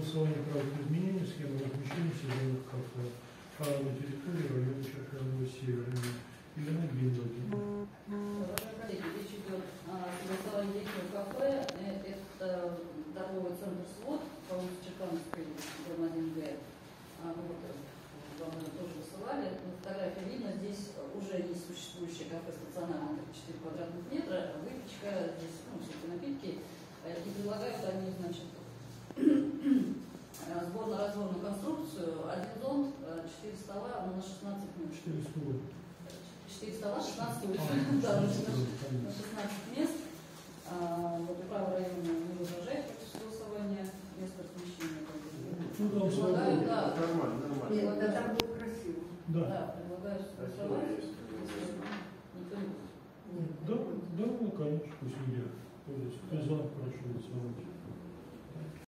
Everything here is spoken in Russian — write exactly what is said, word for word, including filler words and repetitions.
согласование правил изменения схемы размещения сезонных кафе на территории района Черканова Северного или на Геннадия. Уважаемые коллеги, речь идет о согласовании действия кафе. Это торговый центр «Свод» по улице Черкановской, дом один Г. Вот, вам это тоже высылали. На фотографии видно, здесь уже есть существующее кафе стационарное, тридцать четыре квадратных метра, выпечка, здесь ну, все эти напитки. И предлагают они, значит, сборно-разборную конструкцию, один зонт, четыре стола, ну, на шестнадцать мест. четыре стола. четыре стола, шестнадцать да, на шестнадцать мест. Вот управа района не возражает против согласования места размещения. Ну, да, предлагаю, да, нормально, нормально. Нет, да, там будет красиво. Да. Да, предлагаю согласовать. Никто не будет. Да, да, ну, конечно, пусть люди. Кто за, прошу голосовать.